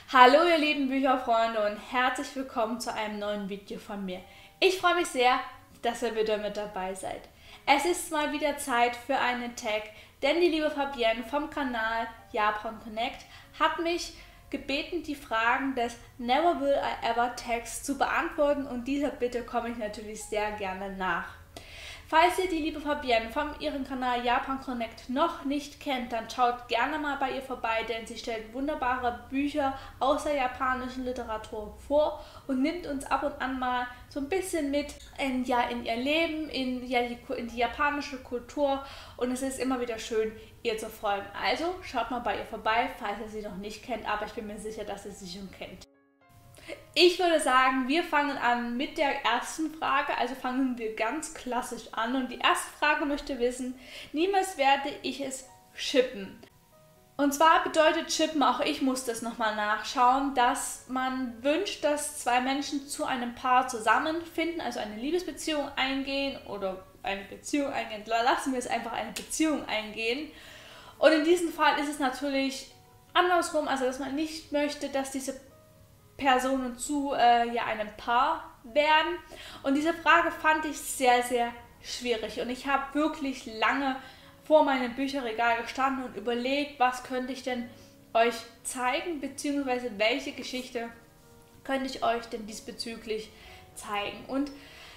Hallo ihr lieben Bücherfreunde und herzlich willkommen zu einem neuen Video von mir. Ich freue mich sehr, dass ihr wieder mit dabei seid. Es ist mal wieder Zeit für einen Tag, denn die liebe Fabienne vom Kanal Japan Connect hat mich gebeten, die Fragen des Never Will I Ever Tags zu beantworten und dieser Bitte komme ich natürlich sehr gerne nach. Falls ihr die liebe Fabienne von ihrem Kanal Japan Connect noch nicht kennt, dann schaut gerne mal bei ihr vorbei, denn sie stellt wunderbare Bücher aus der japanischen Literatur vor und nimmt uns ab und an mal so ein bisschen mit in ihr Leben, in die japanische Kultur und es ist immer wieder schön, ihr zu folgen. Also schaut mal bei ihr vorbei, falls ihr sie noch nicht kennt, aber ich bin mir sicher, dass ihr sie schon kennt. Ich würde sagen, wir fangen an mit der ersten Frage, also fangen wir ganz klassisch an. Und die erste Frage möchte wissen, niemals werde ich es shippen. Und zwar bedeutet shippen, auch ich muss das nochmal nachschauen, dass man wünscht, dass zwei Menschen zu einem Paar zusammenfinden, also eine Liebesbeziehung eingehen oder eine Beziehung eingehen. Lassen wir es einfach eine Beziehung eingehen. Und in diesem Fall ist es natürlich andersrum, also dass man nicht möchte, dass diese Personen zu einem Paar werden. Und diese Frage fand ich sehr, sehr schwierig. Und ich habe wirklich lange vor meinem Bücherregal gestanden und überlegt, was könnte ich denn euch zeigen, beziehungsweise welche Geschichte könnte ich euch denn diesbezüglich zeigen. Und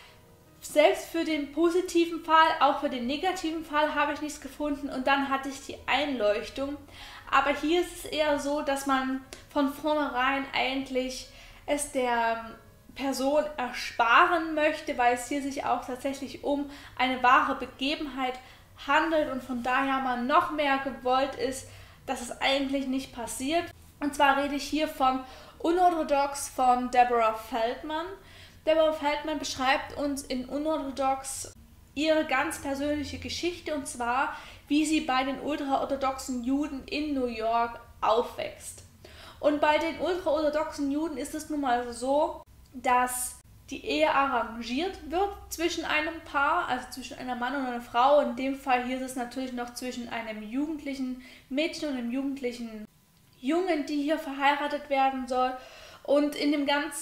selbst für den positiven Fall, auch für den negativen Fall habe ich nichts gefunden und dann hatte ich die Einleuchtung. Aber hier ist es eher so, dass man von vornherein eigentlich es der Person ersparen möchte, weil es hier sich auch tatsächlich um eine wahre Begebenheit handelt und von daher man noch mehr gewollt ist, dass es eigentlich nicht passiert. Und zwar rede ich hier von Unorthodox von Deborah Feldman. Deborah Feldman beschreibt uns in Unorthodox ihre ganz persönliche Geschichte und zwar, wie sie bei den ultraorthodoxen Juden in New York aufwächst. Und bei den ultraorthodoxen Juden ist es nun mal so, dass die Ehe arrangiert wird zwischen einem Paar, also zwischen einem Mann und einer Frau. In dem Fall hier ist es natürlich noch zwischen einem jugendlichen Mädchen und einem jugendlichen Jungen, die hier verheiratet werden soll. Und in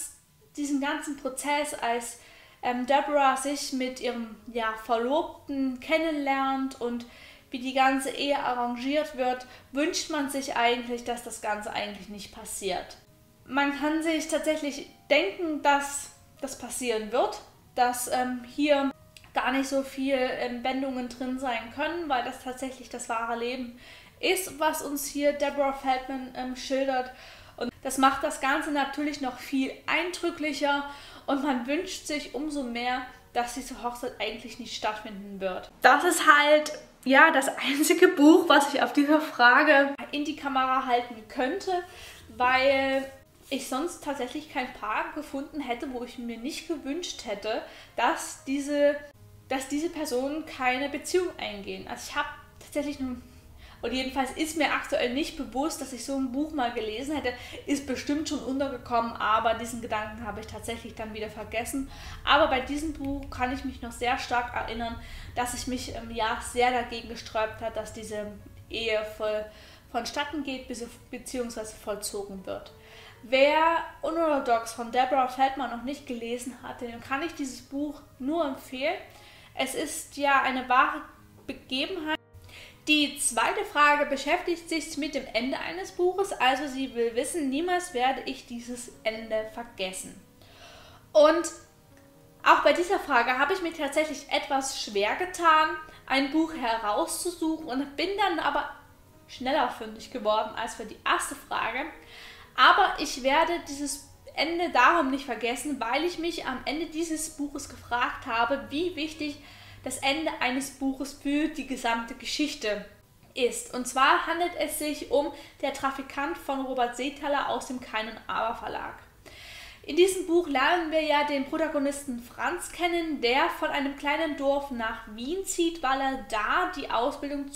diesem ganzen Prozess, als Deborah sich mit ihrem Verlobten kennenlernt und wie die ganze Ehe arrangiert wird, wünscht man sich eigentlich, dass das Ganze eigentlich nicht passiert. Man kann sich tatsächlich denken, dass das passieren wird, dass hier gar nicht so viel Wendungen drin sein können, weil das tatsächlich das wahre Leben ist, was uns hier Deborah Feldman schildert. Und das macht das Ganze natürlich noch viel eindrücklicher und man wünscht sich umso mehr, dass diese Hochzeit eigentlich nicht stattfinden wird. Das ist halt das einzige Buch, was ich auf dieser Frage in die Kamera halten könnte, weil ich sonst tatsächlich kein Paar gefunden hätte, wo ich mir nicht gewünscht hätte, dass diese Personen keine Beziehung eingehen. Also ich habe tatsächlich und jedenfalls ist mir aktuell nicht bewusst, dass ich so ein Buch mal gelesen hätte, ist bestimmt schon untergekommen, aber diesen Gedanken habe ich tatsächlich dann wieder vergessen. Aber bei diesem Buch kann ich mich noch sehr stark erinnern, dass ich mich sehr dagegen gesträubt habe, dass diese Ehe vonstatten geht bzw. vollzogen wird. Wer Unorthodox von Deborah Feldman noch nicht gelesen hat, dem kann ich dieses Buch nur empfehlen. Es ist eine wahre Begebenheit. Die zweite Frage beschäftigt sich mit dem Ende eines Buches, also sie will wissen, niemals werde ich dieses Ende vergessen. Und auch bei dieser Frage habe ich mir tatsächlich etwas schwer getan, ein Buch herauszusuchen und bin dann aber schneller fündig geworden als für die erste Frage. Aber ich werde dieses Ende darum nicht vergessen, weil ich mich am Ende dieses Buches gefragt habe, wie wichtig das Ende eines Buches für die gesamte Geschichte ist. Und zwar handelt es sich um Der Trafikant von Robert Seethaler aus dem Kein und Aber Verlag. In diesem Buch lernen wir den Protagonisten Franz kennen, der von einem kleinen Dorf nach Wien zieht, weil er da die Ausbildung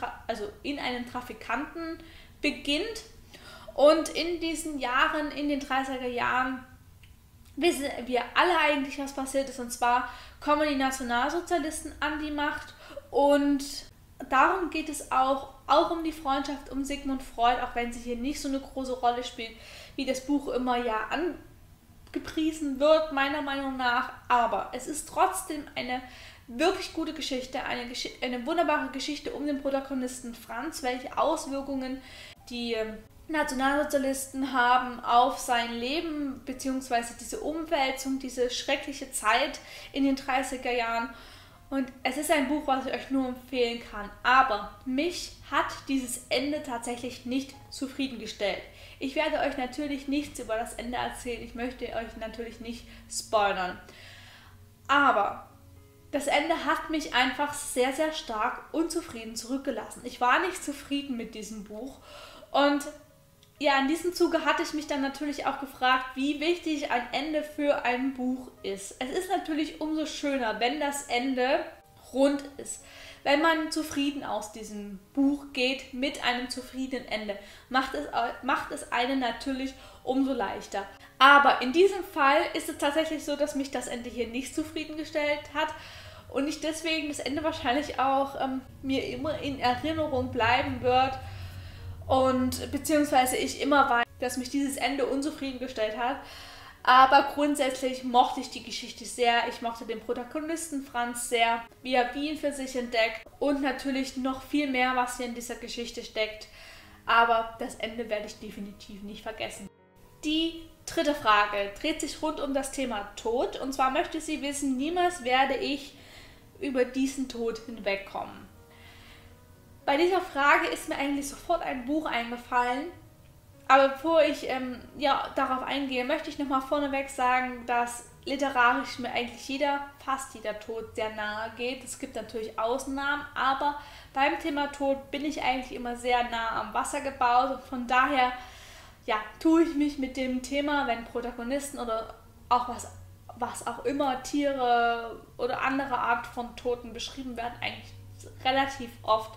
in einem Trafikanten beginnt. Und in diesen Jahren, in den 30er Jahren, wissen wir alle eigentlich, was passiert ist. Und zwar kommen die Nationalsozialisten an die Macht und darum geht es auch um die Freundschaft um Sigmund Freud, auch wenn sie hier nicht so eine große Rolle spielt, wie das Buch immer ja angepriesen wird, meiner Meinung nach. Aber es ist trotzdem eine wirklich gute Geschichte, eine wunderbare Geschichte um den Protagonisten Franz, welche Auswirkungen die Nationalsozialisten haben auf sein Leben, beziehungsweise diese Umwälzung, diese schreckliche Zeit in den 30er Jahren. Und es ist ein Buch, was ich euch nur empfehlen kann. Aber mich hat dieses Ende tatsächlich nicht zufriedengestellt. Ich werde euch natürlich nichts über das Ende erzählen. Ich möchte euch natürlich nicht spoilern. Aber das Ende hat mich einfach sehr, sehr stark unzufrieden zurückgelassen. Ich war nicht zufrieden mit diesem Buch. Und ja, in diesem Zuge hatte ich mich dann natürlich auch gefragt, wie wichtig ein Ende für ein Buch ist. Es ist natürlich umso schöner, wenn das Ende rund ist. Wenn man zufrieden aus diesem Buch geht, mit einem zufriedenen Ende, macht es einen natürlich umso leichter. Aber in diesem Fall ist es tatsächlich so, dass mich das Ende hier nicht zufriedengestellt hat und ich deswegen das Ende wahrscheinlich auch mir immer in Erinnerung bleiben wird. Und beziehungsweise ich immer weiß, dass mich dieses Ende unzufriedengestellt hat. Aber grundsätzlich mochte ich die Geschichte sehr. Ich mochte den Protagonisten Franz sehr, wie er Wien für sich entdeckt. Und natürlich noch viel mehr, was hier in dieser Geschichte steckt. Aber das Ende werde ich definitiv nicht vergessen. Die dritte Frage dreht sich rund um das Thema Tod. Und zwar möchte sie wissen, niemals werde ich über diesen Tod hinwegkommen. Bei dieser Frage ist mir eigentlich sofort ein Buch eingefallen, aber bevor ich darauf eingehe, möchte ich nochmal vorneweg sagen, dass literarisch mir eigentlich fast jeder Tod sehr nahe geht. Es gibt natürlich Ausnahmen, aber beim Thema Tod bin ich eigentlich immer sehr nah am Wasser gebaut und von daher tue ich mich mit dem Thema, wenn Protagonisten oder auch was auch immer, Tiere oder andere Art von Toten beschrieben werden, eigentlich relativ oft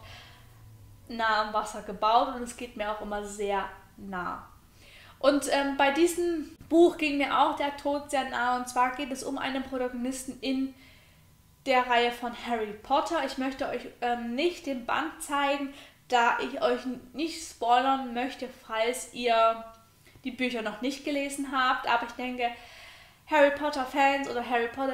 nah am Wasser gebaut und es geht mir auch immer sehr nah. Und bei diesem Buch ging mir auch der Tod sehr nah und zwar geht es um einen Protagonisten in der Reihe von Harry Potter. Ich möchte euch nicht den Band zeigen, da ich euch nicht spoilern möchte, falls ihr die Bücher noch nicht gelesen habt, aber ich denke, Harry Potter Fans oder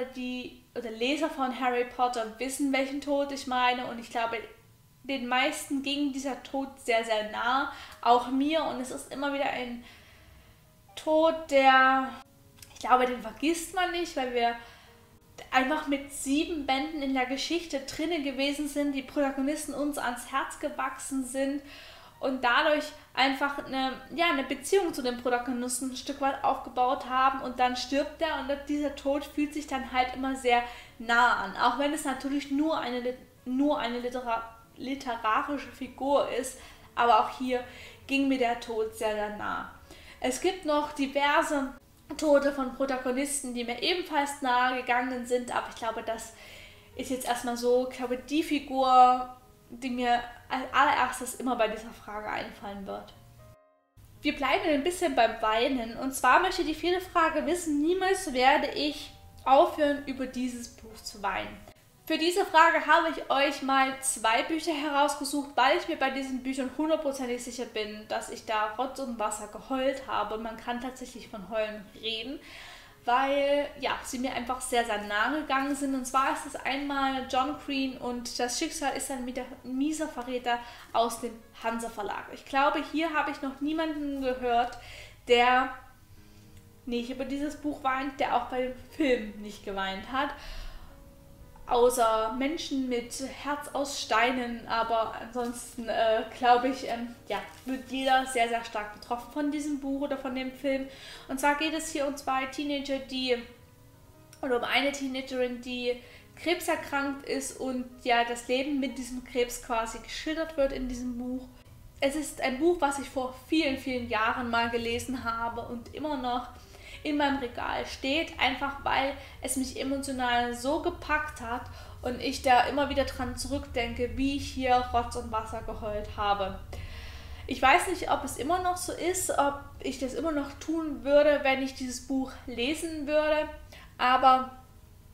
oder Leser von Harry Potter wissen, welchen Tod ich meine und ich glaube, den meisten ging dieser Tod sehr, sehr nah, auch mir. Und es ist immer wieder ein Tod, ich glaube, den vergisst man nicht, weil wir einfach mit 7 Bänden in der Geschichte drinne gewesen sind, die Protagonisten uns ans Herz gewachsen sind und dadurch einfach eine Beziehung zu dem Protagonisten ein Stück weit aufgebaut haben und dann stirbt er und dieser Tod fühlt sich dann halt immer sehr nah an, auch wenn es natürlich nur eine literarische Figur ist, aber auch hier ging mir der Tod sehr, sehr nah. Es gibt noch diverse Tote von Protagonisten, die mir ebenfalls nahe gegangen sind, aber ich glaube, das ist jetzt erstmal so, ich glaube, die Figur, die mir als allererstes immer bei dieser Frage einfallen wird. Wir bleiben ein bisschen beim Weinen und zwar möchte die vierte Frage wissen, niemals werde ich aufhören, über dieses Buch zu weinen. Für diese Frage habe ich euch mal 2 Bücher herausgesucht, weil ich mir bei diesen Büchern hundertprozentig sicher bin, dass ich da Rotz und Wasser geheult habe. Man kann tatsächlich von Heulen reden, weil sie mir einfach sehr, sehr nahe gegangen sind. Und zwar ist es einmal John Green und das Schicksal ist ein mieser Verräter aus dem Hansa Verlag. Ich glaube, hier habe ich noch niemanden gehört, der nicht über dieses Buch weint, der auch bei dem Film nicht geweint hat. Außer Menschen mit Herz aus Steinen, aber ansonsten glaube ich, wird jeder sehr, sehr stark betroffen von diesem Buch oder von dem Film. Und zwar geht es hier um 2 Teenager, um eine Teenagerin, die krebserkrankt ist und das Leben mit diesem Krebs quasi geschildert wird in diesem Buch. Es ist ein Buch, was ich vor vielen, vielen Jahren mal gelesen habe und immer noch in meinem Regal steht, einfach weil es mich emotional so gepackt hat und ich da immer wieder dran zurückdenke, wie ich hier Rotz und Wasser geheult habe. Ich weiß nicht, ob es immer noch so ist, ob ich das immer noch tun würde, wenn ich dieses Buch lesen würde, aber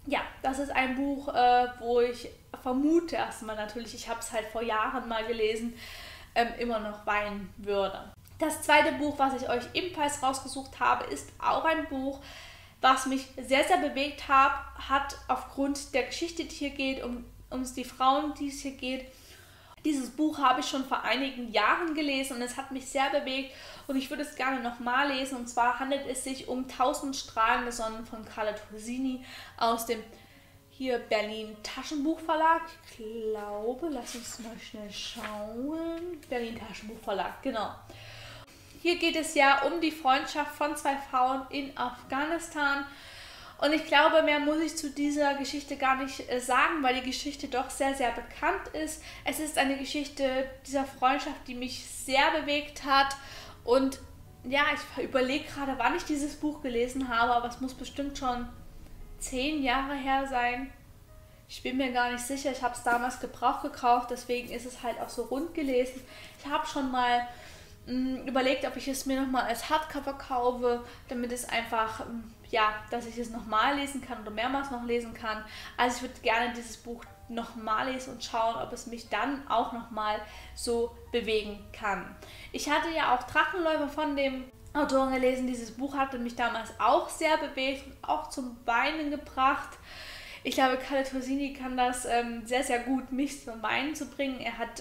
ja, das ist ein Buch, wo ich vermute erstmal natürlich, ich habe es halt vor Jahren mal gelesen, immer noch weinen würde. Das zweite Buch, was ich euch ebenfalls rausgesucht habe, ist auch ein Buch, was mich sehr, sehr bewegt hat aufgrund der Geschichte, die hier geht, um die Frauen, die es hier geht. Dieses Buch habe ich schon vor einigen Jahren gelesen und es hat mich sehr bewegt und ich würde es gerne nochmal lesen. Und zwar handelt es sich um 1000 strahlende Sonnen von Carla Torsini aus dem hier Berlin Taschenbuchverlag. Ich glaube, lass uns mal schnell schauen. Berlin Taschenbuchverlag, genau. Hier geht es ja um die Freundschaft von zwei Frauen in Afghanistan. Und ich glaube, mehr muss ich zu dieser Geschichte gar nicht sagen, weil die Geschichte doch sehr, sehr bekannt ist. Es ist eine Geschichte dieser Freundschaft, die mich sehr bewegt hat. Und ja, ich überlege gerade, wann ich dieses Buch gelesen habe, aber es muss bestimmt schon 10 Jahre her sein. Ich bin mir gar nicht sicher, ich habe es damals gebraucht gekauft, deswegen ist es halt auch so rund gelesen. Ich habe schon mal überlegt, ob ich es mir nochmal als Hardcover kaufe, damit es einfach, ja, dass ich es nochmal lesen kann oder mehrmals noch lesen kann. Also ich würde gerne dieses Buch nochmal lesen und schauen, ob es mich dann auch nochmal so bewegen kann. Ich hatte ja auch Drachenläufer von dem Autoren gelesen. Dieses Buch hatte mich damals auch sehr bewegt und auch zum Weinen gebracht. Ich glaube, Carla Torsini kann das sehr, sehr gut, mich zum Weinen zu bringen. Er hat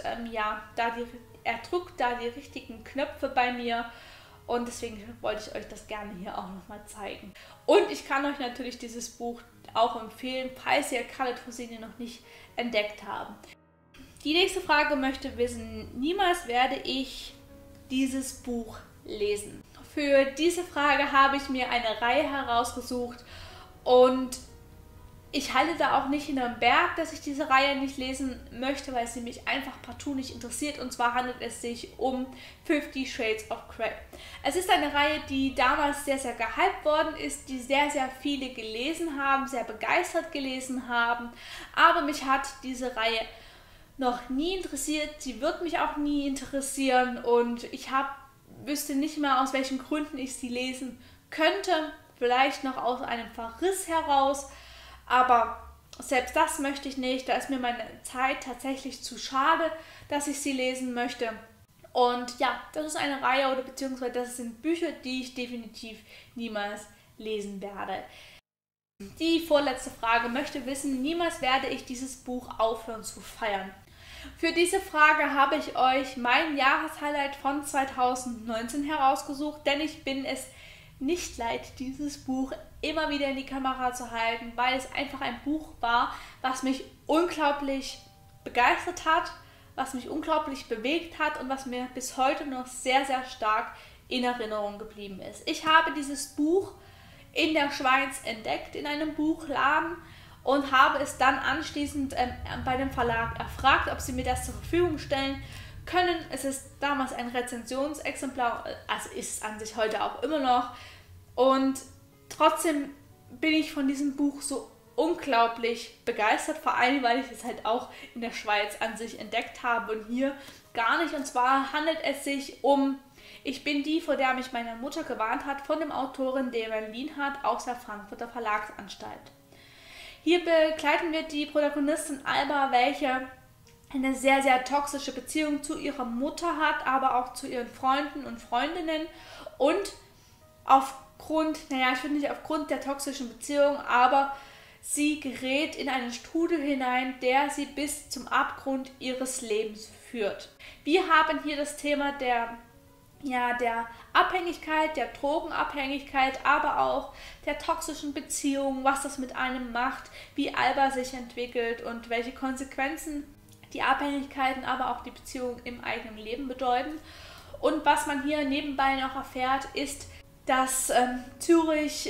er drückt da die richtigen Knöpfe bei mir und deswegen wollte ich euch das gerne hier auch nochmal zeigen. Und ich kann euch natürlich dieses Buch auch empfehlen, falls ihr Carla Torsini noch nicht entdeckt habt. Die nächste Frage möchte wissen, niemals werde ich dieses Buch lesen. Für diese Frage habe ich mir eine Reihe herausgesucht und ich halte da auch nicht hinterm Berg, dass ich diese Reihe nicht lesen möchte, weil sie mich einfach partout nicht interessiert. Und zwar handelt es sich um 50 Shades of Grey. Es ist eine Reihe, die damals sehr, sehr gehypt worden ist, die sehr, sehr viele gelesen haben, sehr begeistert gelesen haben. Aber mich hat diese Reihe noch nie interessiert. Sie wird mich auch nie interessieren. Und ich wüsste nicht mehr, aus welchen Gründen ich sie lesen könnte. Vielleicht noch aus einem Verriss heraus. Aber selbst das möchte ich nicht. Da ist mir meine Zeit tatsächlich zu schade, dass ich sie lesen möchte. Und ja, das ist eine Reihe oder beziehungsweise das sind Bücher, die ich definitiv niemals lesen werde. Die vorletzte Frage möchte wissen, niemals werde ich dieses Buch aufhören zu feiern. Für diese Frage habe ich euch mein Jahreshighlight von 2019 herausgesucht, denn ich bin es nicht leid, dieses Buch immer wieder in die Kamera zu halten, weil es einfach ein Buch war, was mich unglaublich begeistert hat, was mich unglaublich bewegt hat und was mir bis heute noch sehr, sehr stark in Erinnerung geblieben ist. Ich habe dieses Buch in der Schweiz entdeckt, in einem Buchladen und habe es dann anschließend bei dem Verlag erfragt, ob sie mir das zur Verfügung stellen können. Es ist damals ein Rezensionsexemplar, also ist es an sich heute auch immer noch. Und trotzdem bin ich von diesem Buch so unglaublich begeistert, vor allem, weil ich es halt auch in der Schweiz an sich entdeckt habe und hier gar nicht. Und zwar handelt es sich um Ich bin die, vor der mich meine Mutter gewarnt hat, von dem Autorin Damon Lienhardt aus der Frankfurter Verlagsanstalt. Hier begleiten wir die Protagonistin Alba, welche eine sehr, sehr toxische Beziehung zu ihrer Mutter hat, aber auch zu ihren Freunden und Freundinnen und aufgrund der toxischen Beziehung, aber sie gerät in einen Strudel hinein, der sie bis zum Abgrund ihres Lebens führt. Wir haben hier das Thema der Abhängigkeit, der Drogenabhängigkeit, aber auch der toxischen Beziehung, was das mit einem macht, wie Alba sich entwickelt und welche Konsequenzen die Abhängigkeiten, aber auch die Beziehung im eigenen Leben bedeuten. Und was man hier nebenbei noch erfährt, ist, dass Zürich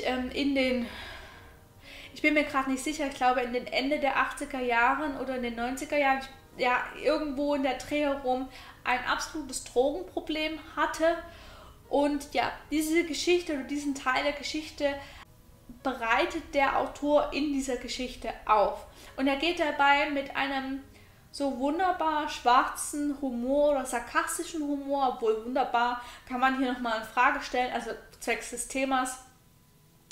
ich bin mir gerade nicht sicher, ich glaube in den Ende der 80er Jahren oder in den 90er Jahren, ja, irgendwo in der Dreh herum ein absolutes Drogenproblem hatte. Und ja, diese Geschichte oder diesen Teil der Geschichte bereitet der Autor in dieser Geschichte auf. Und er geht dabei mit einem so wunderbar schwarzen Humor oder sarkastischen Humor, obwohl wunderbar kann man hier nochmal in Frage stellen, also zwecks des Themas,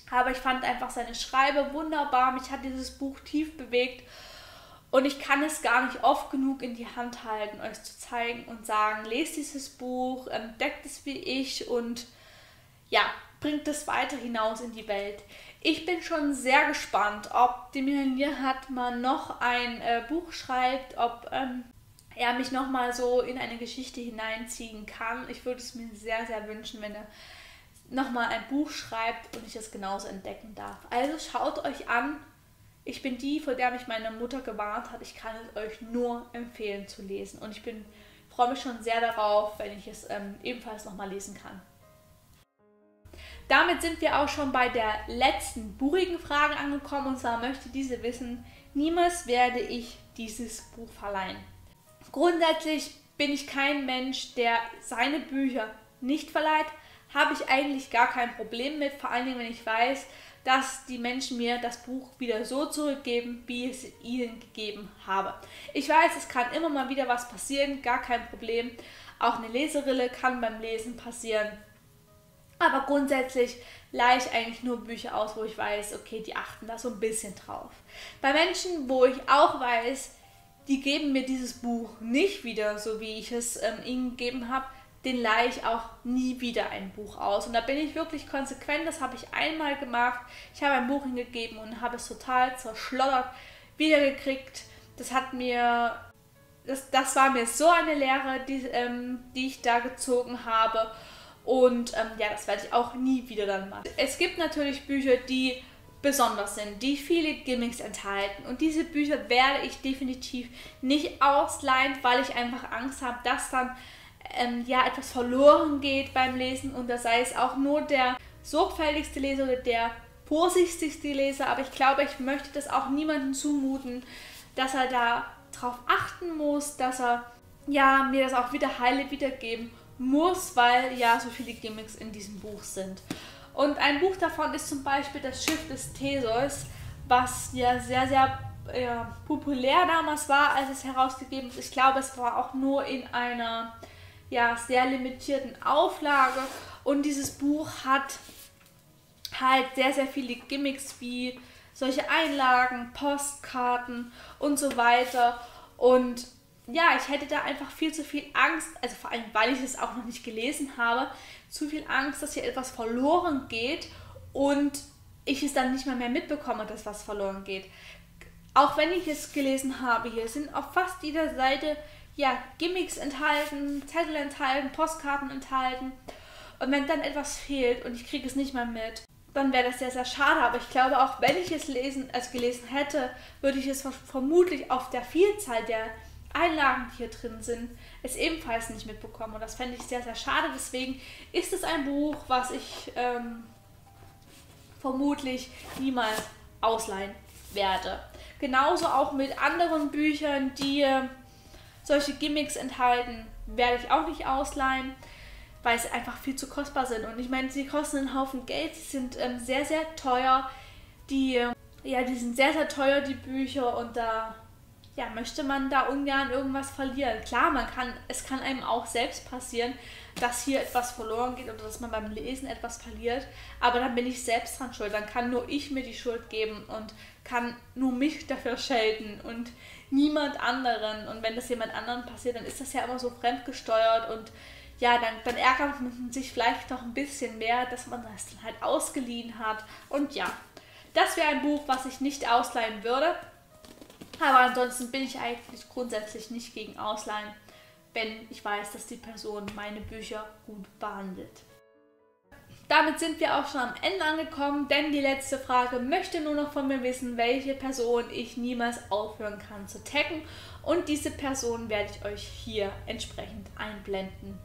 Aber ich fand einfach seine Schreibe wunderbar. Mich hat dieses Buch tief bewegt. Und ich kann es gar nicht oft genug in die Hand halten, euch zu zeigen und sagen, lest dieses Buch, entdeckt es wie ich und ja, bringt es weiter hinaus in die Welt. Ich bin schon sehr gespannt, ob Demir Nihat noch ein Buch schreibt, ob er mich nochmal so in eine Geschichte hineinziehen kann. Ich würde es mir sehr, sehr wünschen, wenn er nochmal ein Buch schreibt und ich es genauso entdecken darf. Also schaut euch an. Ich bin die, vor der mich meine Mutter gewarnt hat. Ich kann es euch nur empfehlen zu lesen. Und ich freue mich schon sehr darauf, wenn ich es ebenfalls nochmal lesen kann. Damit sind wir auch schon bei der letzten buchigen Frage angekommen. Und zwar möchte diese wissen, niemals werde ich dieses Buch verleihen. Grundsätzlich bin ich kein Mensch, der seine Bücher nicht verleiht. Habe ich eigentlich gar kein Problem mit. Vor allen Dingen, wenn ich weiß, dass die Menschen mir das Buch wieder so zurückgeben, wie ich es ihnen gegeben habe. Ich weiß, es kann immer mal wieder was passieren, gar kein Problem. Auch eine Leserille kann beim Lesen passieren. Aber grundsätzlich leihe ich eigentlich nur Bücher aus, wo ich weiß, okay, die achten da so ein bisschen drauf. Bei Menschen, wo ich auch weiß, die geben mir dieses Buch nicht wieder, so wie ich es ihnen gegeben habe, den leihe ich auch nie wieder ein Buch aus. Und da bin ich wirklich konsequent, das habe ich einmal gemacht. Ich habe ein Buch hingegeben und habe es total zerschlottert wiedergekriegt. Das war mir so eine Lehre, die ich da gezogen habe. Und ja, das werde ich auch nie wieder dann machen. Es gibt natürlich Bücher, die besonders sind, die viele Gimmicks enthalten. Und diese Bücher werde ich definitiv nicht ausleihen, weil ich einfach Angst habe, dass dann ja, etwas verloren geht beim Lesen. Und da sei es auch nur der sorgfältigste Leser oder der vorsichtigste Leser. Aber ich glaube, ich möchte das auch niemandem zumuten, dass er da drauf achten muss, dass er ja, mir das auch wieder heile wiedergeben muss, weil ja so viele Gimmicks in diesem Buch sind. Und ein Buch davon ist zum Beispiel Das Schiff des Theseus, was ja sehr, sehr populär damals war, als es herausgegeben ist. Ich glaube, es war auch nur in einer ja, sehr limitierten Auflage. Und dieses Buch hat halt sehr, sehr viele Gimmicks wie solche Einlagen, Postkarten und so weiter. Und ja, ich hätte da einfach viel zu viel Angst, also vor allem, weil ich es auch noch nicht gelesen habe, zu viel Angst, dass hier etwas verloren geht und ich es dann nicht mehr mitbekomme, dass was verloren geht. Auch wenn ich es gelesen habe, hier sind auf fast jeder Seite ja, Gimmicks enthalten, Zettel enthalten, Postkarten enthalten. Und wenn dann etwas fehlt und ich kriege es nicht mehr mit, dann wäre das sehr, sehr schade. Aber ich glaube, auch wenn ich es gelesen hätte, würde ich es vermutlich auf der Vielzahl der Einlagen, die hier drin sind, es ebenfalls nicht mitbekommen. Und das fände ich sehr, sehr schade. Deswegen ist es ein Buch, was ich vermutlich niemals ausleihen werde. Genauso auch mit anderen Büchern, die solche Gimmicks enthalten, werde ich auch nicht ausleihen, weil sie einfach viel zu kostbar sind. Und ich meine, sie kosten einen Haufen Geld, sie sind sehr, sehr teuer. Die sind sehr, sehr teuer, die Bücher, und da ja, möchte man da ungern irgendwas verlieren. Klar, es kann einem auch selbst passieren, dass hier etwas verloren geht oder dass man beim Lesen etwas verliert, aber dann bin ich selbst dran schuld. Dann kann nur ich mir die Schuld geben und kann nur mich dafür schelten und niemand anderen. Und wenn das jemand anderen passiert, dann ist das ja immer so fremdgesteuert und ja, dann ärgert man sich vielleicht noch ein bisschen mehr, dass man das dann halt ausgeliehen hat. Und ja, das wäre ein Buch, was ich nicht ausleihen würde. Aber ansonsten bin ich eigentlich grundsätzlich nicht gegen Ausleihen, wenn ich weiß, dass die Person meine Bücher gut behandelt. Damit sind wir auch schon am Ende angekommen, denn die letzte Frage möchte nur noch von mir wissen, welche Person ich niemals aufhören kann zu taggen. Und diese Person werde ich euch hier entsprechend einblenden.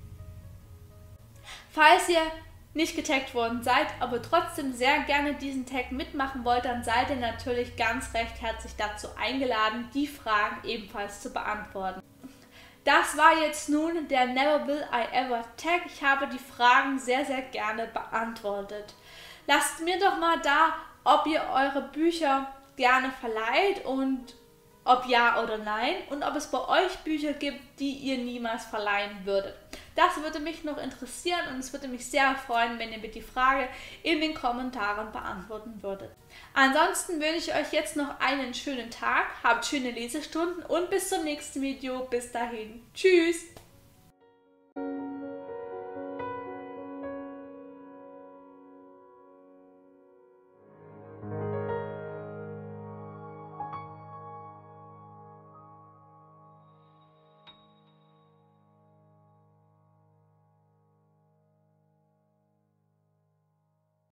Falls ihr nicht getaggt worden seid, aber trotzdem sehr gerne diesen Tag mitmachen wollt, dann seid ihr natürlich ganz recht herzlich dazu eingeladen, die Fragen ebenfalls zu beantworten. Das war jetzt nun der Never Will I Ever Tag. Ich habe die Fragen sehr, sehr gerne beantwortet. Lasst mir doch mal da, ob ihr eure Bücher gerne verleiht und ob ja oder nein, und ob es bei euch Bücher gibt, die ihr niemals verleihen würdet. Das würde mich noch interessieren und es würde mich sehr freuen, wenn ihr mir die Frage in den Kommentaren beantworten würdet. Ansonsten wünsche ich euch jetzt noch einen schönen Tag, habt schöne Lesestunden und bis zum nächsten Video. Bis dahin. Tschüss!